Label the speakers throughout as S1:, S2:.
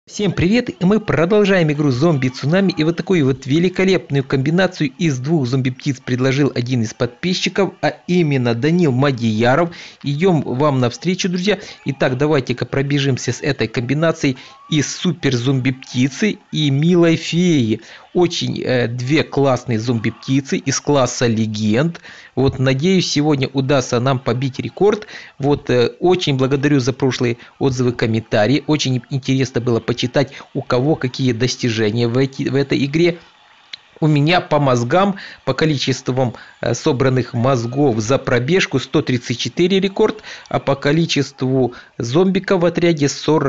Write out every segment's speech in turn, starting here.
S1: Всем привет, и мы продолжаем игру Зомби Цунами, и вот такую вот великолепную комбинацию из двух зомби-птиц предложил один из подписчиков, а именно Данил Мадияров. Идем вам навстречу, друзья. Итак, давайте-ка пробежимся с этой комбинацией из супер зомби-птицы и милой феи. Очень две классные зомби-птицы из класса легенд. Вот, надеюсь, сегодня удастся нам побить рекорд. Вот, очень благодарю за прошлые отзывы, комментарии. Очень интересно было почитать, у кого какие достижения в этой игре. У меня по мозгам, по количествам собранных мозгов за пробежку 134 рекорд, а по количеству зомбиков в отряде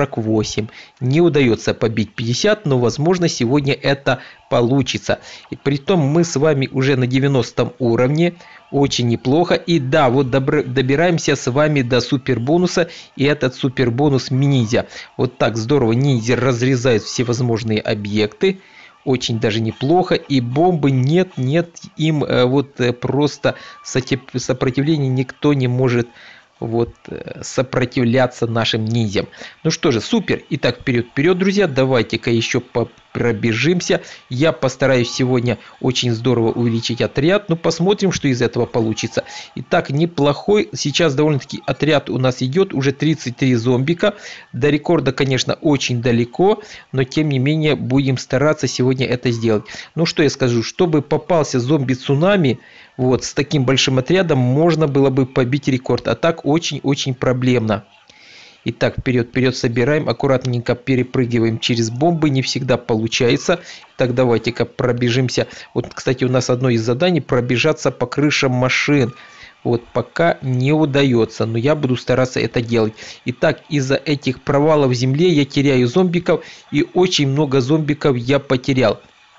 S1: 48. Не удается побить 50, но возможно сегодня это получится. И притом мы с вами уже на 90 уровне. Очень неплохо. И да, вот добираемся с вами до супер бонуса. И этот супер бонус ниндзя. Вот так здорово ниндзя разрезает всевозможные объекты. Очень даже неплохо. И бомбы нет, им вот просто сопротивления никто не может вот сопротивляться нашим ниндзям. Ну что же, супер. Итак, вперед, друзья. Давайте-ка еще пробежимся. Я постараюсь сегодня очень здорово увеличить отряд. Ну, посмотрим, что из этого получится. Итак, неплохой. Сейчас довольно-таки отряд у нас идет. Уже 33 зомбика. До рекорда, конечно, очень далеко. Но, тем не менее, будем стараться сегодня это сделать. Ну, что я скажу. Чтобы попался зомби-цунами, вот, с таким большим отрядом можно было бы побить рекорд. А так очень-очень проблемно. Итак, вперед собираем. Аккуратненько перепрыгиваем через бомбы. Не всегда получается. Так, давайте-ка пробежимся. Вот, кстати, у нас одно из заданий пробежаться по крышам машин. Вот, пока не удается, но я буду стараться это делать. Итак, из-за этих провалов в земле я теряю зомбиков. И очень много зомбиков я потерял.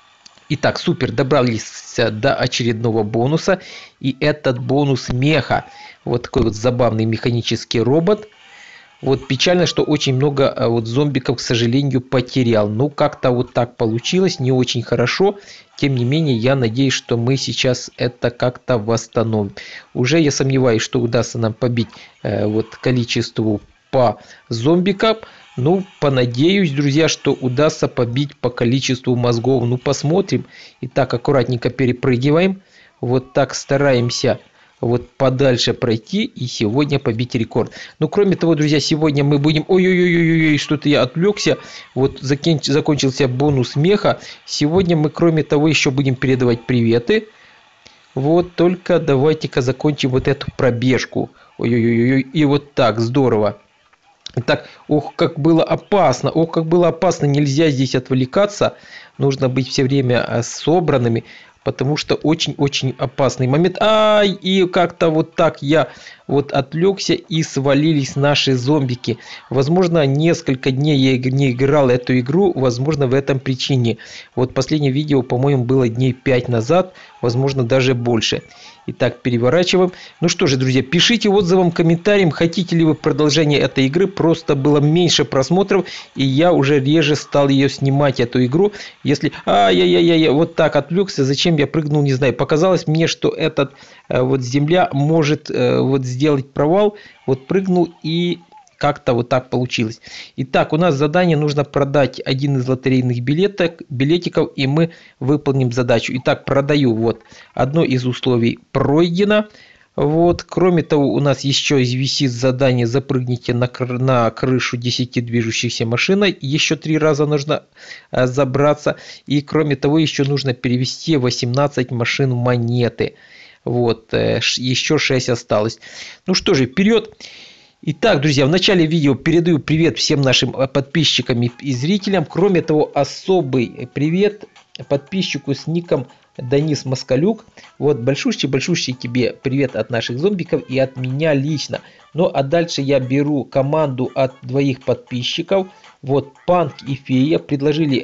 S1: Итак, супер, добрались до очередного бонуса. И этот бонус меха. Вот такой вот забавный механический робот. Вот печально, что очень много вот зомбиков, к сожалению, потерял. Ну, как-то вот так получилось, не очень хорошо. Тем не менее, я надеюсь, что мы сейчас это как-то восстановим. Уже я сомневаюсь, что удастся нам побить вот количеству по зомбикам. Ну, понадеюсь, друзья, что удастся побить по количеству мозгов. Ну, посмотрим. Итак, аккуратненько перепрыгиваем. Вот так стараемся вот подальше пройти и сегодня побить рекорд. Ну, кроме того, друзья, сегодня мы будем... Ой-ой-ой, что-то я отвлекся. Вот закончился бонус меха. Сегодня мы, кроме того, еще будем передавать приветы. Вот, только давайте-ка закончим вот эту пробежку. Ой-ой-ой, и вот так, здорово. Так, ох, как было опасно, нельзя здесь отвлекаться, нужно быть все время собранными, потому что очень-очень опасный момент. Ай, и как-то вот так я вот отвлекся и свалились наши зомбики. Возможно, несколько дней я не играл эту игру, возможно, в этом причине. Вот последнее видео, по-моему, было дней 5 назад, возможно, даже больше. Итак, переворачиваем. Ну что же, друзья, пишите отзывом, комментарием, хотите ли вы продолжение этой игры. Просто было меньше просмотров, и я уже реже стал ее снимать, эту игру. Если... Ай-яй-яй-яй, вот так отвлекся, зачем я прыгнул, не знаю. Показалось мне, что этот вот земля может вот сделать провал. Вот прыгнул и... как-то вот так получилось. Итак, у нас задание, нужно продать один из лотерейных билетиков, и мы выполним задачу. Итак, продаю. Вот одно из условий пройдено. Вот, кроме того, у нас еще висит задание: запрыгните на крышу 10 движущихся машин. Еще 3 раза нужно забраться. И кроме того, еще нужно перевести 18 машин в монеты. Вот, еще 6 осталось. Ну что же, вперед! Итак, друзья, в начале видео передаю привет всем нашим подписчикам и зрителям. Кроме того, особый привет подписчику с ником Данис Москалюк. Вот, большущий тебе привет от наших зомбиков и от меня лично. Ну, а дальше я беру команду от двоих подписчиков. Вот, Панк и Фея предложили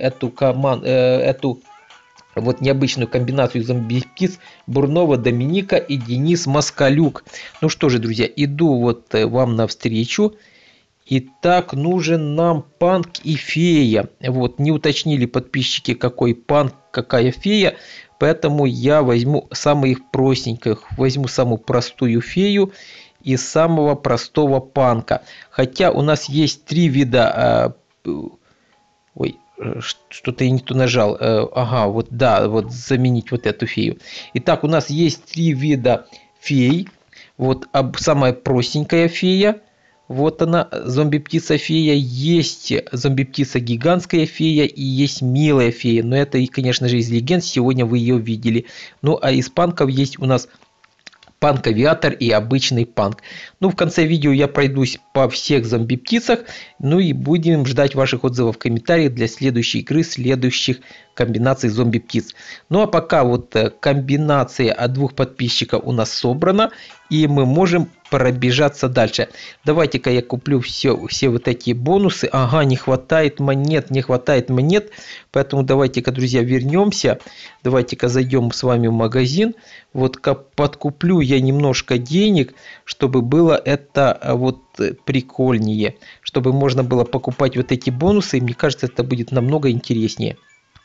S1: эту вот необычную комбинацию зомби-птиц: Бурнова Доминика и Денис Москалюк. Ну что же, друзья, иду вот вам навстречу. Итак, нужен нам Панк и Фея. Вот, не уточнили подписчики, какой Панк, какая Фея. Поэтому я возьму самых простеньких. Возьму самую простую Фею и самого простого Панка. Хотя у нас есть 3 вида Ой, что-то я не то нажал. Ага, вот да, вот заменить вот эту фею. Итак, у нас есть 3 вида фей. Вот самая простенькая фея. Вот она, зомби-птица-фея. Есть зомби-птица-гигантская фея и есть милая фея. Но это, конечно же, из легенд. Сегодня вы ее видели. Ну, а из панков есть у нас панк-авиатор и обычный панк. Ну, в конце видео я пройдусь по всех зомби-птицах. Ну и будем ждать ваших отзывов в комментариях для следующей игры, следующих комбинаций зомби-птиц. Ну а пока вот комбинация от 2 подписчиков у нас собрана. И мы можем пробежаться дальше. Давайте-ка я куплю все вот эти бонусы. Ага, не хватает монет, не хватает монет. Поэтому давайте-ка, друзья, вернемся. Давайте-ка зайдем с вами в магазин. Вот подкуплю я немножко денег, чтобы было это вот прикольнее. Чтобы можно было покупать вот эти бонусы. Мне кажется, это будет намного интереснее.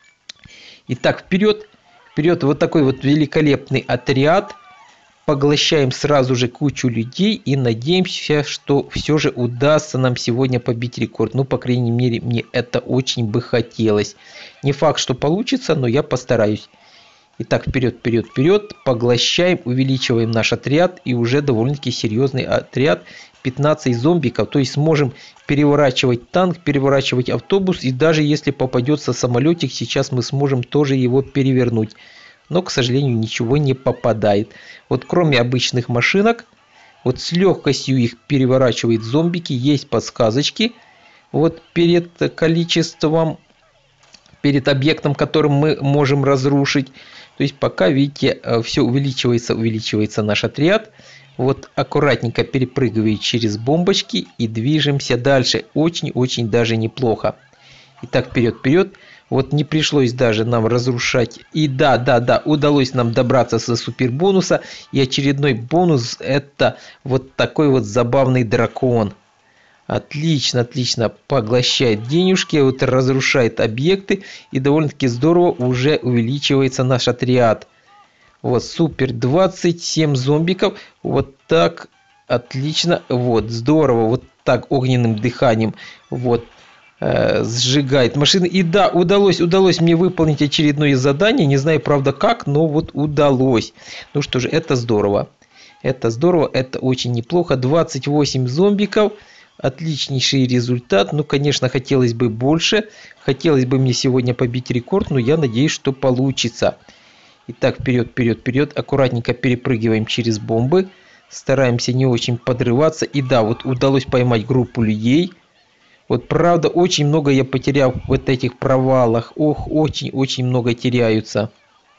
S1: Итак, вперед. Вперед, вот такой вот великолепный отряд. Поглощаем сразу же кучу людей и надеемся, что все же удастся нам сегодня побить рекорд. Ну, по крайней мере, мне это очень бы хотелось. Не факт, что получится, но я постараюсь. Итак, вперед, вперед, вперед. Поглощаем, увеличиваем наш отряд. И уже довольно-таки серьезный отряд. 15 зомбиков. То есть сможем переворачивать танк, переворачивать автобус. И даже если попадется самолетик, сейчас мы сможем тоже его перевернуть. Но, к сожалению, ничего не попадает. Вот кроме обычных машинок, вот с легкостью их переворачивает зомбики. Есть подсказочки вот перед количеством, перед объектом, которым мы можем разрушить. То есть пока, видите, все увеличивается наш отряд. Вот аккуратненько перепрыгивает через бомбочки и движемся дальше. Очень-очень даже неплохо. Итак, вперед, вперед. Вот не пришлось даже нам разрушать. И да, удалось нам добраться до супер бонуса. И очередной бонус — это вот такой вот забавный дракон. Отлично, отлично. Поглощает денежки, вот разрушает объекты. И довольно-таки здорово уже увеличивается наш отряд. Вот, супер, 27 зомбиков. Вот так, отлично. Вот, здорово. Вот так, огненным дыханием. Вот. Сжигает машины. И да, удалось мне выполнить очередное задание. Не знаю, правда, как, но вот удалось. Ну что же, это здорово. Это здорово, это очень неплохо. 28 зомбиков. Отличнейший результат. Ну, конечно, хотелось бы больше. Хотелось бы мне сегодня побить рекорд, но я надеюсь, что получится. Итак, вперед, вперед, вперед. Аккуратненько перепрыгиваем через бомбы. Стараемся не очень подрываться. И да, вот удалось поймать группу людей. Вот правда, очень много я потерял в вот этих провалах. Ох, очень-очень много теряются.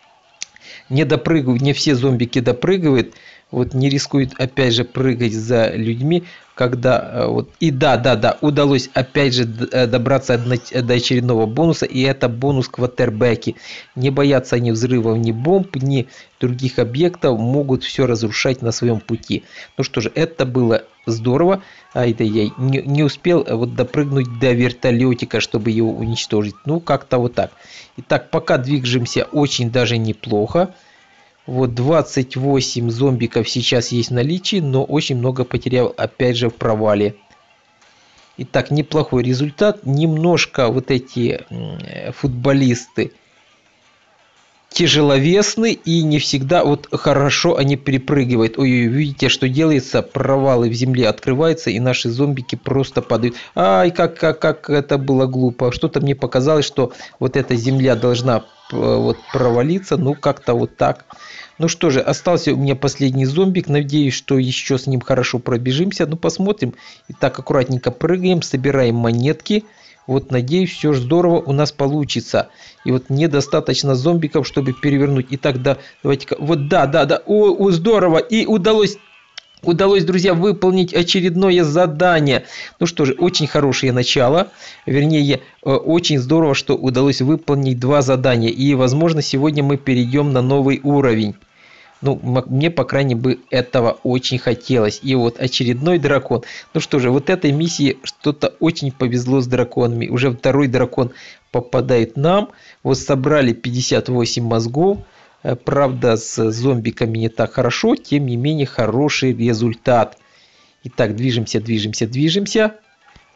S1: Не допрыгивают, не все зомбики допрыгивают. Вот не рискуют опять же прыгать за людьми. Когда вот и да, удалось опять же добраться до очередного бонуса. И это бонус квотербеки. Не боятся они взрывов, ни бомб, ни других объектов. Могут все разрушать на своем пути. Ну что же, это было здорово. Ай-да-яй, не успел вот допрыгнуть до вертолетика, чтобы его уничтожить. Ну, как-то вот так. Итак, пока движемся очень даже неплохо. Вот 28 зомбиков сейчас есть в наличии, но очень много потерял опять же в провале. Итак, неплохой результат. Немножко вот эти футболисты тяжеловесны и не всегда вот хорошо они перепрыгивают. Ой, видите, что делается? Провалы в земле открываются, и наши зомбики просто падают. Ай, как это было глупо. Что-то мне показалось, что вот эта земля должна вот провалиться. Ну, как-то вот так. Ну что же, остался у меня последний зомбик. Надеюсь, что еще с ним хорошо пробежимся. Ну, посмотрим. Итак, аккуратненько прыгаем, собираем монетки. Вот, надеюсь, все здорово у нас получится. И вот недостаточно зомбиков, чтобы перевернуть. Итак, да, давайте-ка. Вот, да. О, здорово. И удалось, друзья, выполнить очередное задание. Ну что же, очень хорошее начало. Вернее, очень здорово, что удалось выполнить 2 задания. И, возможно, сегодня мы перейдем на новый уровень. Ну, мне, по крайней мере, этого очень хотелось. И вот очередной дракон. Ну что же, вот этой миссии что-то очень повезло с драконами. Уже второй дракон попадает нам. Вот собрали 58 мозгов. Правда, с зомбиками не так хорошо. Тем не менее, хороший результат. Итак, движемся.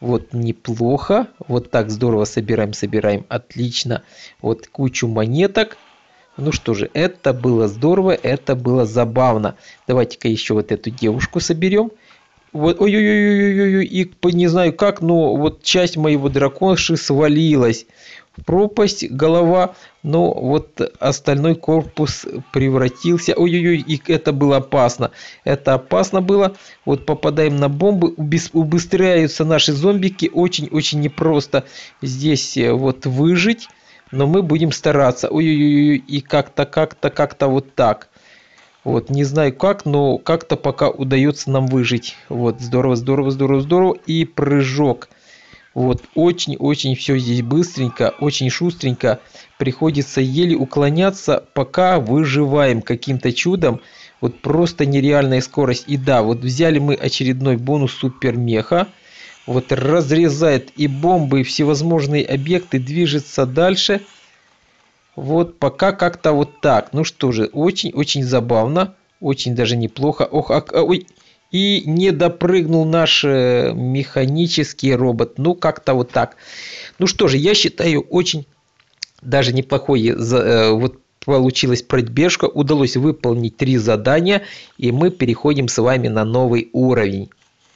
S1: Вот неплохо. Вот так здорово собираем. Отлично. Вот кучу монеток. Ну что же, это было здорово, это было забавно. Давайте-ка еще вот эту девушку соберем. Вот, ой-ой-ой-ой-ой, и не знаю как, но вот часть моего драконши свалилась в пропасть, голова, но вот остальной корпус превратился. Ой-ой-ой, и это было опасно. Это опасно было. Вот попадаем на бомбы, убыстряются наши зомбики. Очень-очень непросто здесь вот выжить. Но мы будем стараться. Ой-ой-ой, и как-то вот так. Вот, не знаю как, но как-то пока удается нам выжить. Вот, здорово. И прыжок. Вот, очень-очень все здесь быстренько, очень шустренько. Приходится еле уклоняться, пока выживаем каким-то чудом. Вот просто нереальная скорость. И да, вот взяли мы очередной бонус супер меха. Вот разрезает и бомбы, и всевозможные объекты, движется дальше. Вот пока как-то вот так. Ну что же, очень-очень забавно. Очень даже неплохо. Ой. И не допрыгнул наш механический робот. Ну как-то вот так. Ну что же, я считаю, очень даже неплохой вот получилась пробежка. Удалось выполнить 3 задания. И мы переходим с вами на новый уровень.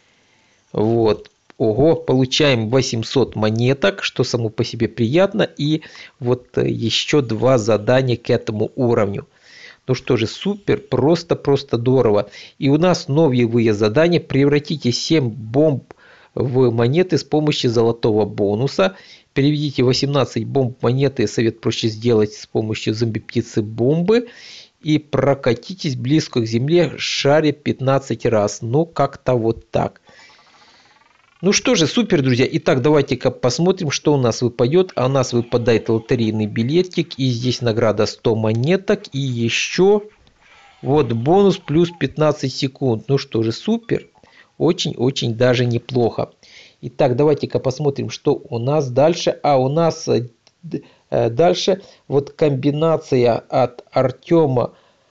S1: Вот. Ого, получаем 800 монеток, что само по себе приятно. И вот еще 2 задания к этому уровню. Ну что же, супер, просто здорово. И у нас новые задания. Превратите 7 бомб в монеты с помощью золотого бонуса. Переведите 18 бомб в монеты. Совет проще сделать с помощью зомби-птицы бомбы. И прокатитесь близко к земле шаре 15 раз. Ну как-то вот так. Ну что же, супер, друзья. Итак, давайте-ка посмотрим, что у нас выпадет. А у нас выпадает лотерейный билетик. И здесь награда 100 монеток. И еще вот бонус плюс 15 секунд. Ну что же, супер. Очень-очень даже неплохо. Итак, давайте-ка посмотрим, что у нас дальше. А у нас дальше вот комбинация от Артема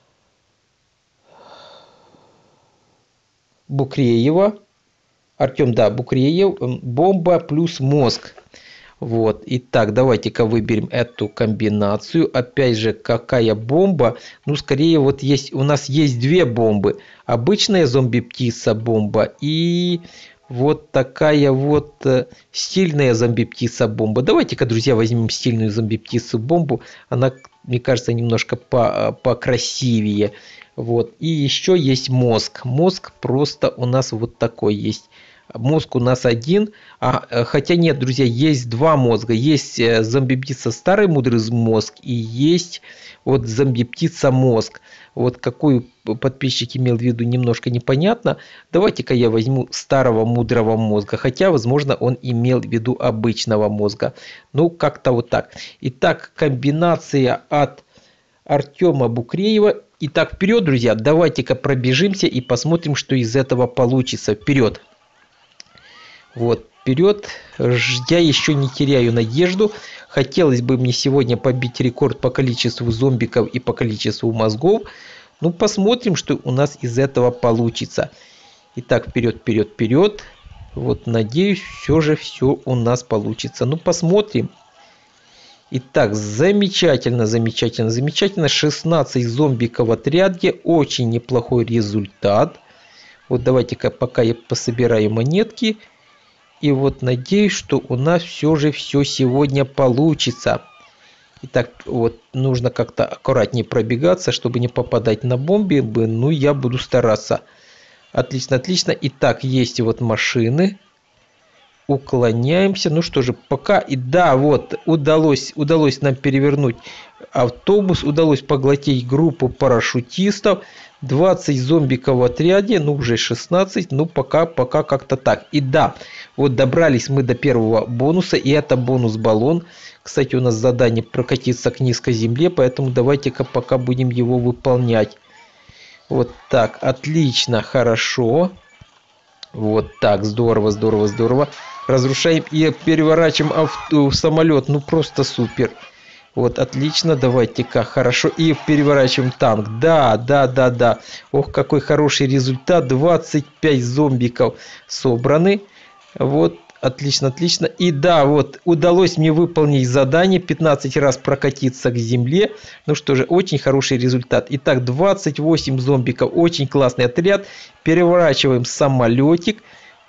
S1: Букреева. Артем, да, Букреев, бомба плюс мозг. Вот, итак, давайте-ка выберем эту комбинацию. Опять же, какая бомба? Ну, скорее, вот есть, у нас есть 2 бомбы. Обычная зомби-птица бомба и вот такая вот стильная зомби-птица бомба. Давайте-ка, друзья, возьмем стильную зомби-птицу бомбу. Она, мне кажется, немножко покрасивее. Вот, и еще есть мозг. Мозг просто у нас вот такой есть. Мозг у нас один, хотя нет, друзья, есть 2 мозга. Есть зомби-птица старый мудрый мозг и есть вот зомби-птица мозг. Вот какой подписчик имел в виду, немножко непонятно. Давайте-ка я возьму старого мудрого мозга, хотя, возможно, он имел в виду обычного мозга. Ну, как-то вот так. Итак, комбинация от Артема Букреева. Итак, вперед, друзья, давайте-ка пробежимся и посмотрим, что из этого получится. Вперед! Вот, вперед. Я еще не теряю надежду. Хотелось бы мне сегодня побить рекорд по количеству зомбиков и по количеству мозгов. Ну, посмотрим, что у нас из этого получится. Итак, вперед. Вот, надеюсь, все же все у нас получится. Ну, посмотрим. Итак, замечательно. 16 зомбиков в отряде. Очень неплохой результат. Вот давайте-ка пока я пособираю монетки. И вот надеюсь, что у нас все же все сегодня получится. Итак, вот нужно как-то аккуратнее пробегаться, чтобы не попадать на бомбы. Ну, я буду стараться. Отлично. Итак, есть вот машины. Уклоняемся. Ну что же, пока... И да, вот, удалось нам перевернуть автобус. Удалось поглотить группу парашютистов. 20 зомбиков в отряде, ну уже 16, ну пока как-то так. И да, вот добрались мы до первого бонуса, и это бонус-баллон. Кстати, у нас задание прокатиться к низкой земле, поэтому давайте-ка пока будем его выполнять. Вот так, отлично, хорошо. Вот так, здорово. Разрушаем и переворачиваем самолет, ну просто супер. Вот, отлично, давайте-ка, хорошо. И переворачиваем танк. Да. Ох, какой хороший результат. 25 зомбиков собраны. Вот, Отлично, отлично. И да, вот удалось мне выполнить задание, 15 раз прокатиться к земле. Ну что же, очень хороший результат. Итак, 28 зомбиков, очень классный отряд. Переворачиваем самолетик.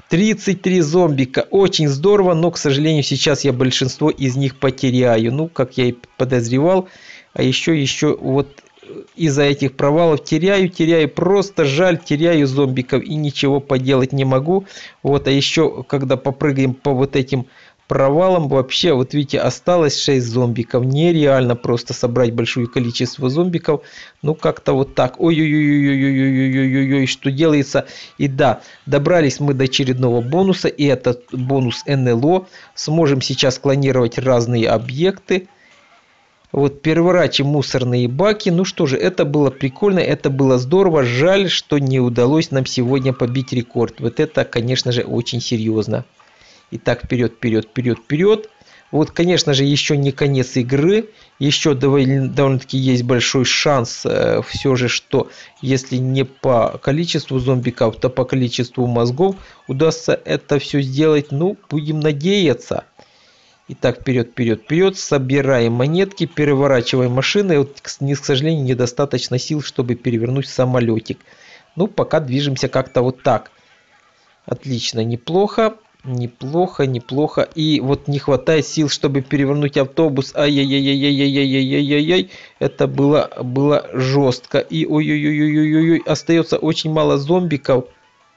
S1: 33 зомбика, очень здорово, но, к сожалению, сейчас я большинство из них потеряю. Ну, как я и подозревал. А еще вот из-за этих провалов теряю, просто жаль, теряю зомбиков и ничего поделать не могу. Вот, а еще, когда попрыгаем по вот этим провалам, вообще, вот видите, осталось 6 зомбиков. Нереально просто собрать большое количество зомбиков. Ну, как-то вот так. Ой-ой-ой-ой-ой-ой-ой-ой-ой, что делается. И да, добрались мы до очередного бонуса, и этот бонус НЛО. Сможем сейчас клонировать разные объекты. Вот, переворачиваем мусорные баки. Ну что же, это было прикольно, это было здорово. Жаль, что не удалось нам сегодня побить рекорд. Вот это, конечно же, очень серьезно. Итак, вперед, вперед, вперед, вперед. Вот, конечно же, еще не конец игры. Еще довольно-таки есть большой шанс все же, что если не по количеству зомбиков, то по количеству мозгов удастся это все сделать. Ну, будем надеяться. Итак, вперед, вперед, вперед. Собираем монетки, переворачиваем машины. Вот, к сожалению, недостаточно сил, чтобы перевернуть самолетик. Ну, пока движемся как-то вот так. Отлично, неплохо. Неплохо, неплохо. И вот не хватает сил, чтобы перевернуть автобус. Ай-яй-яй-яй-яй-яй-яй-яй-яй. Это было жестко. И ой-ой-ой-ой-ой-ой. Остается очень мало зомбиков.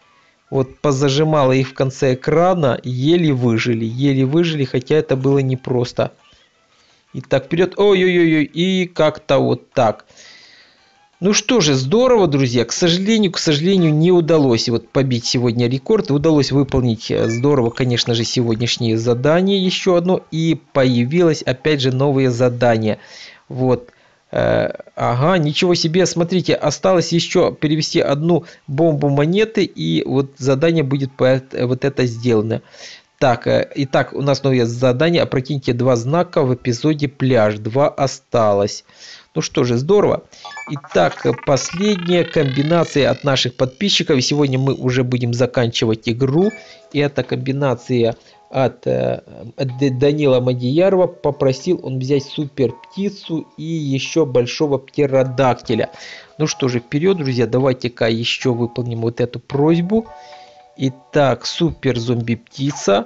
S1: Вот позажимало их в конце экрана, еле выжили, хотя это было непросто. Итак, вперед, ой-ой-ой, и как-то вот так. Ну что же, здорово, друзья. К сожалению, не удалось вот побить сегодня рекорд. Удалось выполнить здорово, конечно же, сегодняшнее задание еще одно. И появилось опять же новые задания. Вот. Ага, ничего себе, смотрите, осталось еще перевести одну бомбу монеты, и вот задание будет вот это сделано. Так, итак, у нас новое задание, опрокиньте 2 знака в эпизоде пляж, 2 осталось. Ну что же, здорово. Итак, последняя комбинация от наших подписчиков, и сегодня мы уже будем заканчивать игру, и эта комбинация от Данила Мадиярова. Попросил он взять супер птицу и еще большого птеродактиля. Ну что же, вперед, друзья, давайте-ка еще выполним вот эту просьбу. Итак, супер зомби птица.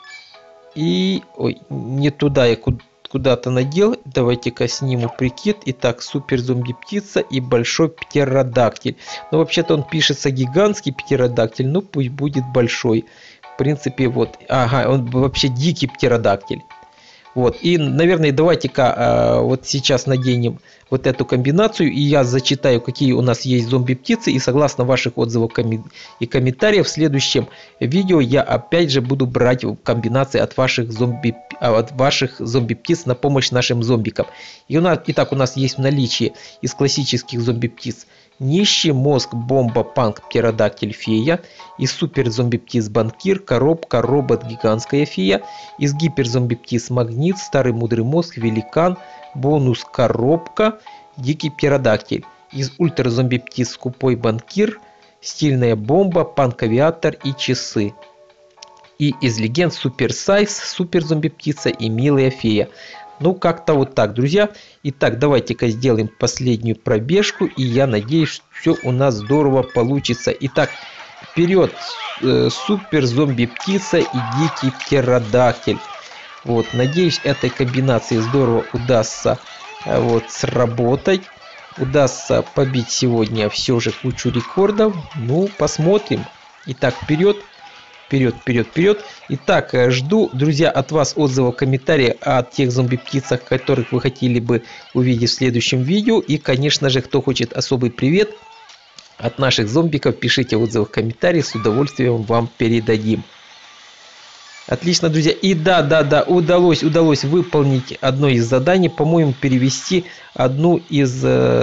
S1: И, ой, не туда я куда-то надел. Давайте-ка сниму прикид. Итак, супер зомби птица и большой птеродактиль. Но вообще-то он пишется гигантский птеродактиль, ну пусть будет большой. В принципе, вот, ага, он вообще дикий птеродактиль. Вот, и, наверное, давайте-ка вот сейчас наденем вот эту комбинацию, и я зачитаю, какие у нас есть зомби-птицы, и согласно ваших отзывов и комментариев, в следующем видео я опять же буду брать комбинации от ваших зомби-птиц на помощь нашим зомбикам. Итак, у нас есть в наличии из классических зомби-птиц нищий, мозг, бомба, панк, птеродактиль, фея. Из супер зомби-птиц банкир, коробка, робот, гигантская фея. Из гипер зомби-птиц магнит, старый мудрый мозг, великан, бонус, коробка, дикий птеродактиль. Из ультра зомби-птиц скупой банкир, стильная бомба, панк-авиатор и часы. И из легенд супер сайз, супер зомби-птица и милая фея. Ну, как-то вот так, друзья. Итак, давайте-ка сделаем последнюю пробежку. И я надеюсь, что все у нас здорово получится. Итак, вперед, супер зомби-птица и дикий птеродактиль. Вот, надеюсь, этой комбинации здорово удастся вот сработать. Удастся побить сегодня все же кучу рекордов. Ну, посмотрим. Итак, вперед. Вперед, вперед, вперед. Итак, жду, друзья, от вас отзывов, комментариев о тех зомби-птицах, которых вы хотели бы увидеть в следующем видео. И, конечно же, кто хочет особый привет от наших зомбиков, пишите отзывы в комментариях, с удовольствием вам передадим. Отлично, друзья. И да, удалось выполнить одно из заданий, по-моему, перевести одну из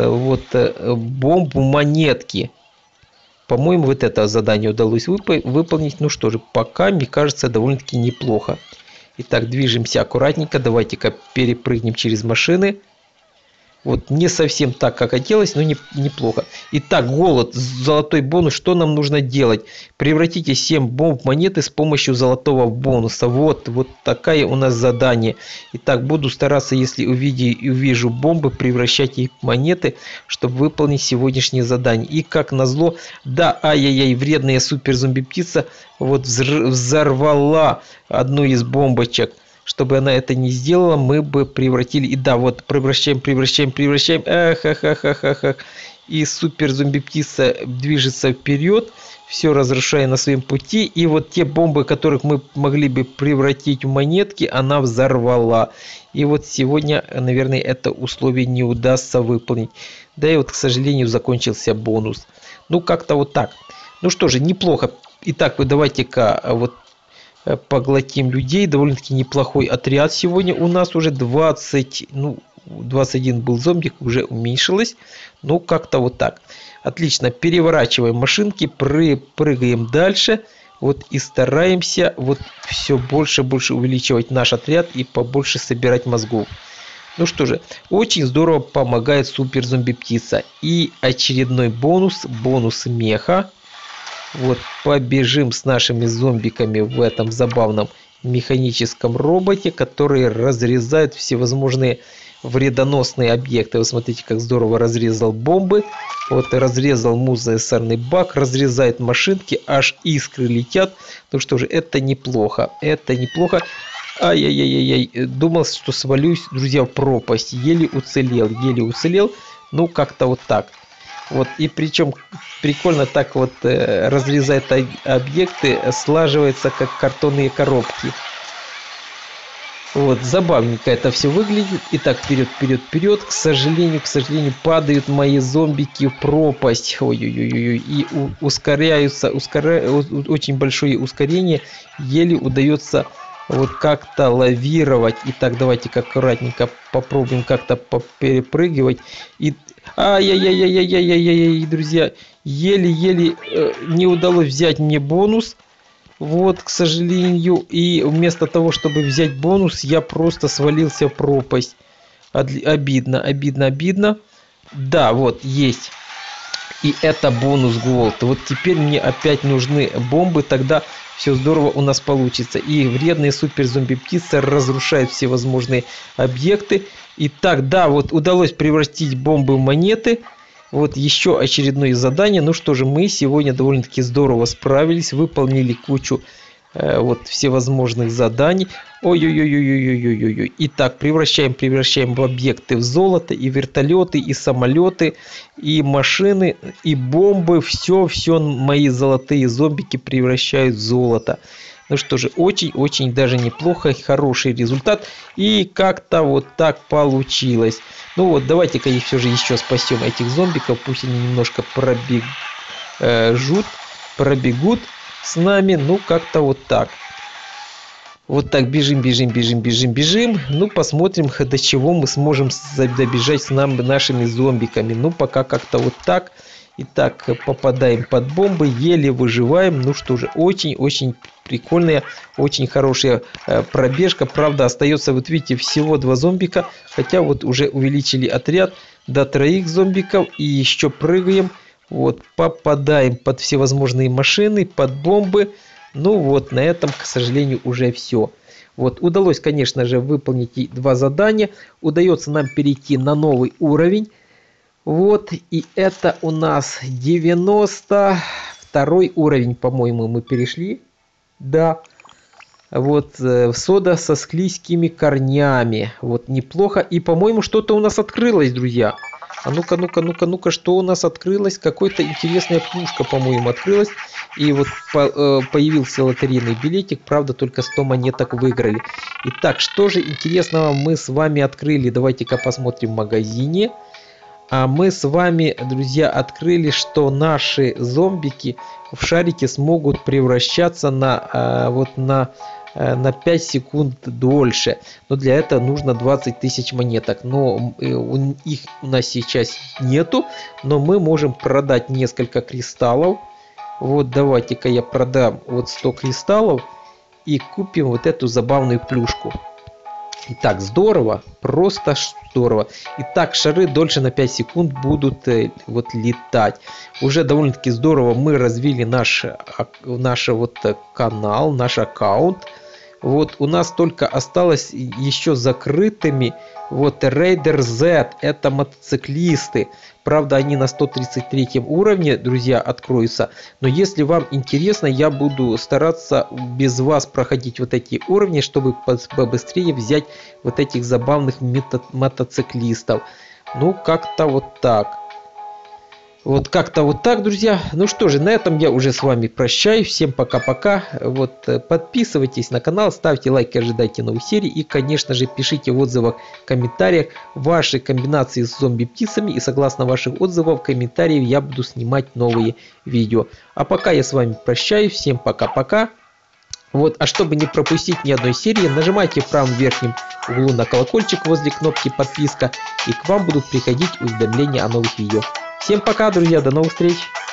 S1: бомб монетки. По-моему, вот это задание удалось выполнить. Ну что же, пока, мне кажется, довольно-таки неплохо. Итак, движемся аккуратненько. Давайте-ка перепрыгнем через машины. Вот не совсем так, как хотелось, но неплохо. Итак, голод, золотой бонус. Что нам нужно делать? Превратите 7 бомб в монеты с помощью золотого бонуса. Вот такая у нас задание. Итак, буду стараться, если увижу бомбы, превращать их в монеты, чтобы выполнить сегодняшнее задание. И как назло, да, ай-яй-яй, вредная супер зомби-птица вот взорвала одну из бомбочек. Чтобы она это не сделала, мы бы превратили... И да, вот превращаем. Эх. И супер зомби-птица движется вперед, все разрушая на своем пути. И вот те бомбы, которых мы могли бы превратить в монетки, она взорвала. И вот сегодня, наверное, это условие не удастся выполнить. Да и вот, к сожалению, закончился бонус. Ну, как-то вот так. Ну что же, неплохо. Итак, вы давайте-ка вот поглотим людей. Довольно-таки неплохой отряд сегодня. У нас уже 20, 21 был зомби, уже уменьшилось. Ну, как-то вот так. Отлично. Переворачиваем машинки, прыгаем дальше. Вот и стараемся вот все больше увеличивать наш отряд и побольше собирать мозгов. Ну что же, очень здорово помогает супер зомби-птица. И очередной бонус меха. Вот, побежим с нашими зомбиками в этом забавном механическом роботе, который разрезает всевозможные вредоносные объекты. Вы смотрите, как здорово разрезал бомбы. Вот, разрезал мусорный бак, разрезает машинки, аж искры летят. Ну что же, это неплохо. Это неплохо. Ай-яй-яй-яй. Думал, что свалюсь, друзья, в пропасть. Еле уцелел. Ну, как-то вот так. Вот, и причем прикольно так вот разрезает объекты, слаживается как картонные коробки. Вот, забавненько это все выглядит. Итак, вперед. К сожалению, падают мои зомбики в пропасть. Ой-ой-ой. И ускоряются, очень большое ускорение. Еле удается вот как-то лавировать. Итак, давайте-ка аккуратненько попробуем как-то перепрыгивать. И ай-яй-яй-яй-яй-яй-яй, друзья, еле-еле не удалось взять мне бонус. Вот, к сожалению, и вместо того, чтобы взять бонус, я просто свалился в пропасть. Обидно. Да, вот, есть. И это бонус голд. Вот теперь мне опять нужны бомбы, тогда все здорово у нас получится. И вредные супер зомби-птицы разрушают всевозможные объекты. Итак, да, вот удалось превратить бомбы в монеты. Вот еще очередное задание. Ну что же, мы сегодня довольно-таки здорово справились. Выполнили кучу вот всевозможных заданий. Ой-ой-ой-ой-ой-ой-ой-ой. Итак, превращаем в объекты в золото, и вертолеты, и самолеты, и машины, и бомбы. Все мои золотые зомбики превращают в золото. Ну что же, очень даже неплохо, хороший результат. И как-то вот так получилось. Ну вот, давайте-ка все же еще спасем этих зомбиков. Пусть они немножко пробегут с нами. Ну, как-то вот так. Вот так бежим. Ну, посмотрим, до чего мы сможем добежать с нашими зомбиками. Ну, пока как-то вот так. Итак, попадаем под бомбы, еле выживаем. Ну что же, очень прикольная, очень хорошая пробежка. Правда, остается, вот видите, всего 2 зомбика. Хотя вот уже увеличили отряд до 3 зомбиков. И еще прыгаем. Вот, попадаем под всевозможные машины, под бомбы. Ну вот, на этом, к сожалению, уже все. Вот, удалось, конечно же, выполнить 2 задания. Удается нам перейти на новый уровень. Вот, и это у нас 92 уровень, по-моему, мы перешли. Да. Вот, сода со склизкими корнями. Вот, неплохо. И, по-моему, что-то у нас открылось, друзья. А ну-ка, что у нас открылось? Какая-то интересная плюшка, по-моему, открылась. И вот появился лотерейный билетик. Правда, только 100 монеток выиграли. Итак, что же интересного мы с вами открыли? Давайте-ка посмотрим в магазине. А мы с вами, друзья, открыли, что наши зомбики в шарике смогут превращаться на 5 секунд дольше. Но для этого нужно 20 тысяч монеток. Но их у нас сейчас нету. Но мы можем продать несколько кристаллов. Вот давайте-ка я продам вот 100 кристаллов. И купим вот эту забавную плюшку. Итак, здорово, просто здорово. Итак, шары дольше на 5 секунд будут вот летать. Уже довольно-таки здорово мы развили наш вот канал, наш аккаунт. Вот у нас только осталось еще закрытыми вот Raider Z, это мотоциклисты. Правда, они на 133 уровне, друзья, откроются. Но если вам интересно, я буду стараться без вас проходить вот эти уровни, чтобы побыстрее взять вот этих забавных мотоциклистов. Ну, как-то вот так. Вот как-то вот так, друзья. Ну что же, на этом я уже с вами прощаюсь. Всем пока-пока. Вот подписывайтесь на канал, ставьте лайки, ожидайте новых серий. И, конечно же, пишите в отзывах, в комментариях ваши комбинации с зомби-птицами. И согласно ваших отзывов, комментариев я буду снимать новые видео. А пока я с вами прощаюсь. Всем пока-пока. Вот, а чтобы не пропустить ни одной серии, нажимайте в правом верхнем углу на колокольчик возле кнопки подписка. И к вам будут приходить уведомления о новых видео. Всем пока, друзья, до новых встреч!